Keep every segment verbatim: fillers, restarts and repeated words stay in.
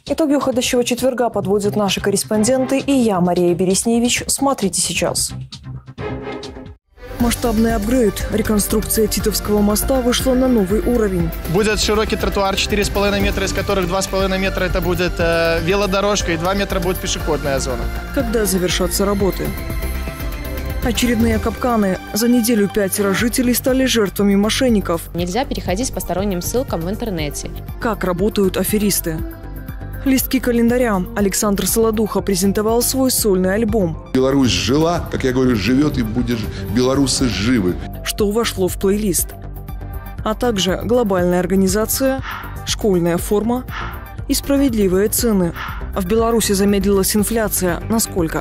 Итоги уходящего четверга подводят наши корреспонденты и я, Мария Бересневич. Смотрите сейчас. Масштабный апгрейд. Реконструкция Титовского моста вышла на новый уровень. Будет широкий тротуар четыре с половиной метра, из которых два с половиной метра это будет э, велодорожка и два метра будет пешеходная зона. Когда завершатся работы? Очередные капканы. За неделю пятеро жителей стали жертвами мошенников. Нельзя переходить по сторонним ссылкам в интернете. Как работают аферисты? Листки календаря. Александр Солодуха презентовал свой сольный альбом. Беларусь жила, как я говорю, живет и будет. Белорусы живы. Что вошло в плейлист. А также глобальная организация, школьная форма и справедливые цены. А в Беларуси замедлилась инфляция. Насколько?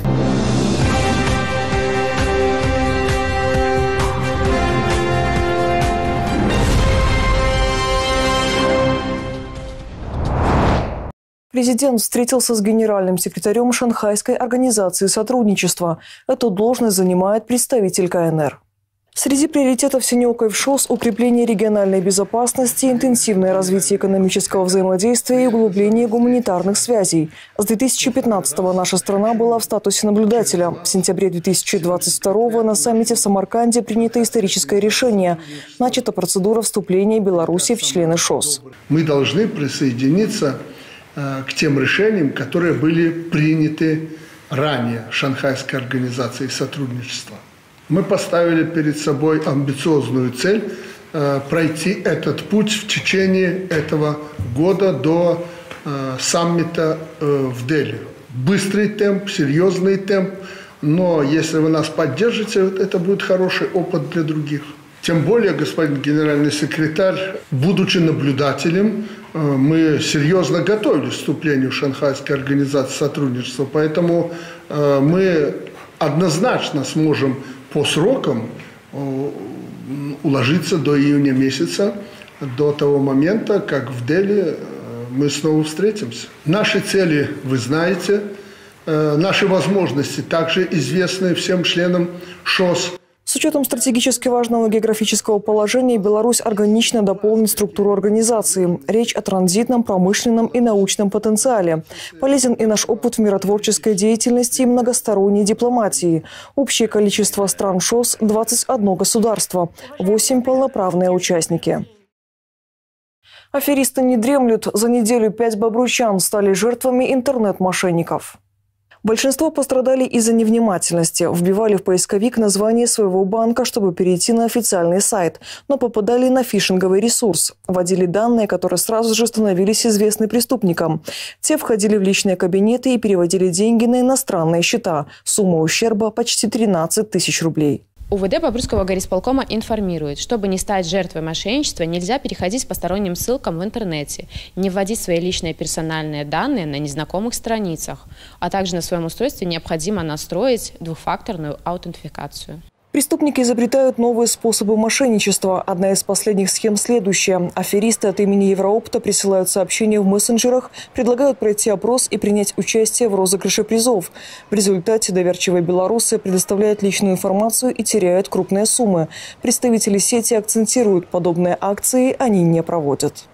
Президент встретился с генеральным секретарем Шанхайской организации сотрудничества. Эту должность занимает представитель ка эн эр. Среди приоритетов Синьокой ШОС – укрепление региональной безопасности, интенсивное развитие экономического взаимодействия и углубление гуманитарных связей. С две тысячи пятнадцатого наша страна была в статусе наблюдателя. В сентябре две тысячи двадцать второго на саммите в Самарканде принято историческое решение. Начата процедура вступления Беларуси в члены ШОС. Мы должны присоединиться к тем решениям, которые были приняты ранее Шанхайской организацией сотрудничества. Мы поставили перед собой амбициозную цель э, пройти этот путь в течение этого года до э, саммита э, в Дели. Быстрый темп, серьезный темп, но если вы нас поддержите, это будет хороший опыт для других. Тем более, господин генеральный секретарь, будучи наблюдателем, мы серьезно готовились к вступлению в Шанхайской организации сотрудничества, поэтому мы однозначно сможем по срокам уложиться до июня месяца, до того момента, как в Дели мы снова встретимся. Наши цели вы знаете, наши возможности также известны всем членам ШОС. С учетом стратегически важного географического положения Беларусь органично дополнит структуру организации. Речь о транзитном, промышленном и научном потенциале. Полезен и наш опыт в миротворческой деятельности и многосторонней дипломатии. Общее количество стран ШОС – двадцать одно государство, восемь полноправные участники. Аферисты не дремлют. За неделю пять бобруйчан стали жертвами интернет-мошенников. Большинство пострадали из-за невнимательности. Вбивали в поисковик название своего банка, чтобы перейти на официальный сайт, но попадали на фишинговый ресурс. Вводили данные, которые сразу же становились известны преступникам. Те входили в личные кабинеты и переводили деньги на иностранные счета. Сумма ущерба почти тринадцать тысяч рублей. у вэ дэ Бобруйского горисполкома информирует, чтобы не стать жертвой мошенничества, нельзя переходить по сторонним ссылкам в интернете, не вводить свои личные персональные данные на незнакомых страницах, а также на своем устройстве необходимо настроить двухфакторную аутентификацию. Преступники изобретают новые способы мошенничества. Одна из последних схем следующая. Аферисты от имени Евроопта присылают сообщения в мессенджерах, предлагают пройти опрос и принять участие в розыгрыше призов. В результате доверчивые белорусы предоставляют личную информацию и теряют крупные суммы. Представители сети акцентируют, подобные акции они не проводят.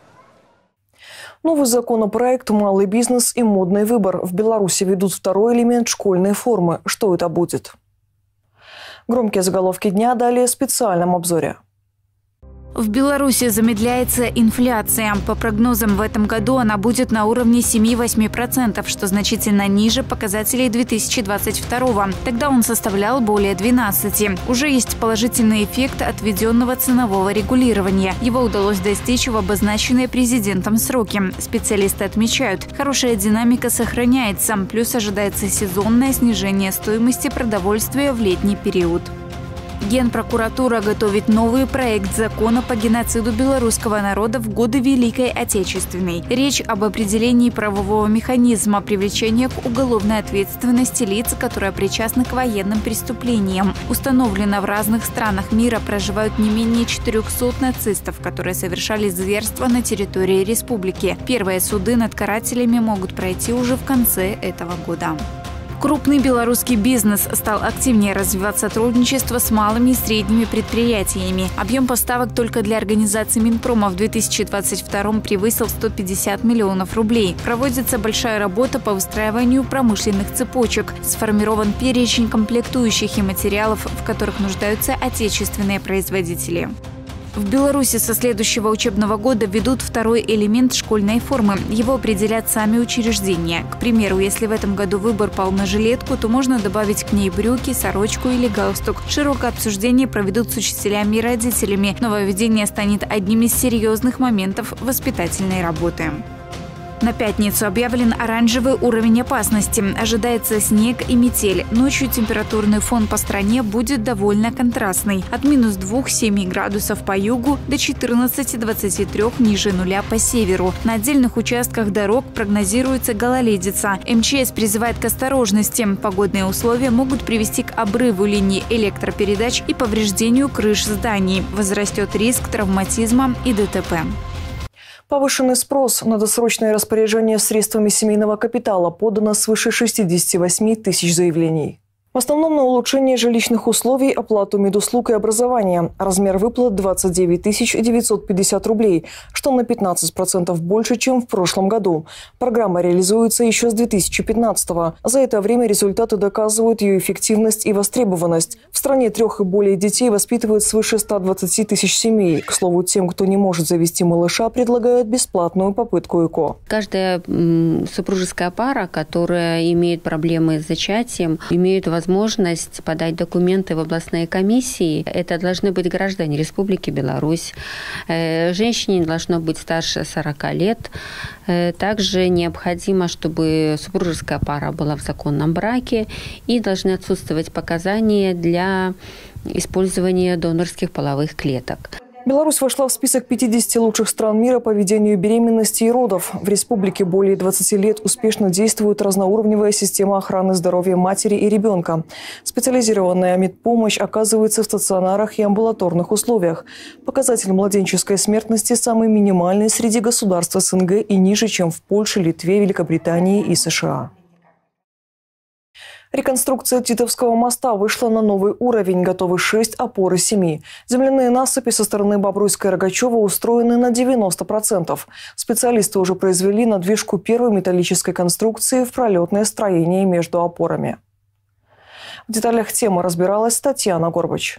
Новый законопроект «Малый бизнес и модный выбор». В Беларуси ведут второй элемент школьной формы. Что это будет? Громкие заголовки дня далее в специальном обзоре. В Беларуси замедляется инфляция. По прогнозам, в этом году она будет на уровне семь-восемь процентов, что значительно ниже показателей две тысячи двадцать второго. Тогда он составлял более двенадцати. Уже есть положительный эффект от введенного ценового регулирования. Его удалось достичь в обозначенные президентом сроки. Специалисты отмечают, хорошая динамика сохраняется, плюс ожидается сезонное снижение стоимости продовольствия в летний период. Генпрокуратура готовит новый проект закона по геноциду белорусского народа в годы Великой Отечественной. Речь об определении правового механизма привлечения к уголовной ответственности лиц, которые причастны к военным преступлениям. Установлено, в разных странах мира проживают не менее четырехсот нацистов, которые совершали зверства на территории республики. Первые суды над карателями могут пройти уже в конце этого года. Крупный белорусский бизнес стал активнее развивать сотрудничество с малыми и средними предприятиями. Объем поставок только для организации Минпрома в две тысячи двадцать втором превысил сто пятьдесят миллионов рублей. Проводится большая работа по выстраиванию промышленных цепочек. Сформирован перечень комплектующих и материалов, в которых нуждаются отечественные производители. В Беларуси со следующего учебного года введут второй элемент школьной формы. Его определят сами учреждения. К примеру, если в этом году выбор пал на жилетку, то можно добавить к ней брюки, сорочку или галстук. Широкое обсуждение проведут с учителями и родителями. Нововведение станет одним из серьезных моментов воспитательной работы. На пятницу объявлен оранжевый уровень опасности. Ожидается снег и метель. Ночью температурный фон по стране будет довольно контрастный. От минус двух-семи градусов по югу до четырнадцати-двадцати трёх ниже нуля по северу. На отдельных участках дорог прогнозируется гололедица. эм че эс призывает к осторожности. Погодные условия могут привести к обрыву линий электропередач и повреждению крыш зданий. Возрастет риск травматизма и дэ тэ пэ. Повышенный спрос на досрочное распоряжение средствами семейного капитала подано свыше шестидесяти восьми тысяч заявлений. В основном на улучшение жилищных условий, оплату медуслуг и образования. Размер выплат двадцать девять тысяч девятьсот пятьдесят рублей, что на пятнадцать процентов больше, чем в прошлом году. Программа реализуется еще с две тысячи пятнадцатого. За это время результаты доказывают ее эффективность и востребованность. В стране трех и более детей воспитывают свыше ста двадцати тысяч семей. К слову, тем, кто не может завести малыша, предлагают бесплатную попытку ЭКО. Каждая супружеская пара, которая имеет проблемы с зачатием, имеет возможность возможность подать документы в областные комиссии. Это должны быть граждане Республики Беларусь. Женщине не должно быть старше сорока лет. Также необходимо, чтобы супружеская пара была в законном браке и должны отсутствовать показания для использования донорских половых клеток. Беларусь вошла в список пятидесяти лучших стран мира по ведению беременности и родов. В республике более двадцати лет успешно действует разноуровневая система охраны здоровья матери и ребенка. Специализированная медпомощь оказывается в стационарах и амбулаторных условиях. Показатель младенческой смертности самый минимальный среди государств эс эн гэ и ниже, чем в Польше, Литве, Великобритании и США. Реконструкция Титовского моста вышла на новый уровень. Готовы шесть опор из семи. Земляные насыпи со стороны Бобруйска и Рогачева устроены на девяносто процентов. Специалисты уже произвели надвижку первой металлической конструкции в пролетное строение между опорами. В деталях темы разбиралась Татьяна Горбач.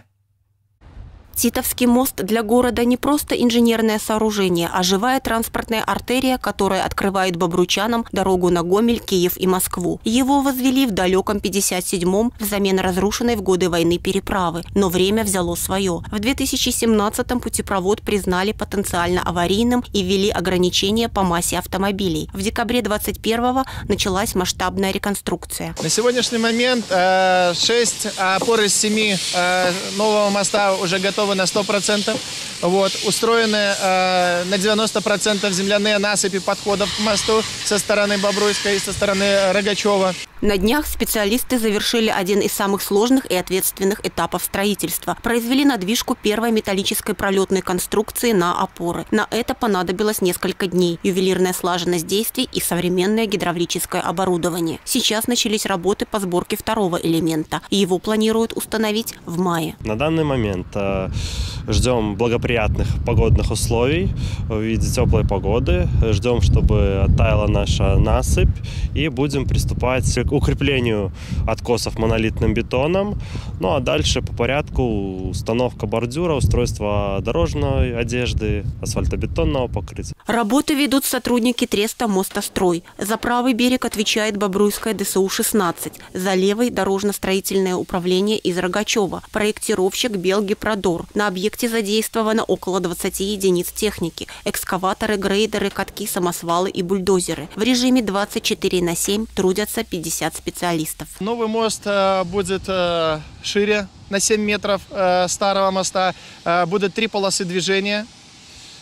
Титовский мост для города не просто инженерное сооружение, а живая транспортная артерия, которая открывает бобруйчанам дорогу на Гомель, Киев и Москву. Его возвели в далеком пятьдесят седьмом взамен разрушенной в годы войны переправы. Но время взяло свое. В две тысячи семнадцатом путепровод признали потенциально аварийным и ввели ограничения по массе автомобилей. В декабре двадцать первого началась масштабная реконструкция. На сегодняшний момент шесть опор из семи нового моста уже готовы на сто процентов. Вот. Устроены э, на девяносто процентов земляные насыпи подходов к мосту со стороны Бобруйска и со стороны Рогачева. На днях специалисты завершили один из самых сложных и ответственных этапов строительства. Произвели надвижку первой металлической пролетной конструкции на опоры. На это понадобилось несколько дней. Ювелирная слаженность действий и современное гидравлическое оборудование. Сейчас начались работы по сборке второго элемента. Его планируют установить в мае. На данный момент э, ждем благоприятных погодных условий в виде теплой погоды. Ждем, чтобы оттаяла наша насыпь, и будем приступать к укреплению откосов монолитным бетоном. Ну а дальше по порядку установка бордюра, устройство дорожной одежды, асфальтобетонного покрытия. Работы ведут сотрудники треста «Мостострой». За правый берег отвечает Бобруйская дэ эс у шестнадцать, за левый – дорожно-строительное управление из Рогачева, проектировщик «Белгипродор». На объекте задействовано около двадцати единиц техники – экскаваторы, грейдеры, катки, самосвалы и бульдозеры. В режиме двадцать четыре на семь трудятся пятьдесят специалистов. Новый мост э, будет э, шире на семь метров э, старого моста. Э, будут три полосы движения.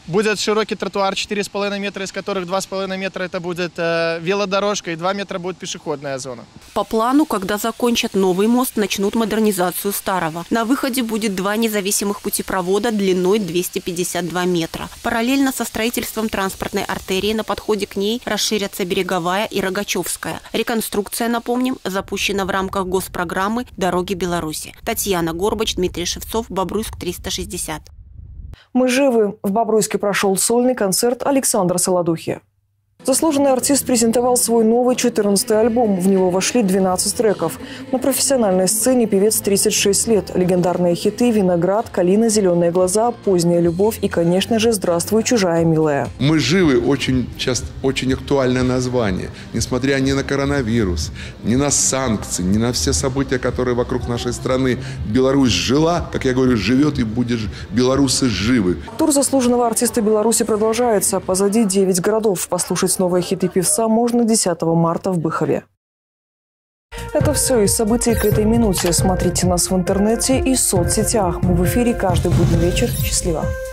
Будет широкий тротуар четыре с половиной метра, из которых два с половиной метра это будет э, велодорожка и два метра будет пешеходная зона. По плану, когда закончат новый мост, начнут модернизацию старого. На выходе будет два независимых путепровода длиной двести пятьдесят два метра. Параллельно со строительством транспортной артерии на подходе к ней расширятся Береговая и Рогачевская. Реконструкция, напомним, запущена в рамках госпрограммы «Дороги Беларуси». Татьяна Горбач, Дмитрий Шевцов, Бобруйск, триста шестьдесят. Мы живы. В Бобруйске прошел сольный концерт Александра Солодухи. Заслуженный артист презентовал свой новый четырнадцатый альбом. В него вошли двенадцать треков. На профессиональной сцене певец тридцать шесть лет. Легендарные хиты «Виноград», «Калина», «Зеленые глаза», «Поздняя любовь» и, конечно же, «Здравствуй, чужая милая». «Мы живы» очень часто очень актуальное название. Несмотря ни на коронавирус, ни на санкции, ни на все события, которые вокруг нашей страны, Беларусь жила, как я говорю, живет и будет. Белорусы живы. Тур заслуженного артиста Беларуси продолжается. Позади девять городов. Послушать новые хиты певца можно десятого марта в Быхове. Это все из событий к этой минуте. Смотрите нас в интернете и соцсетях. Мы в эфире каждый будний вечер. Счастливо!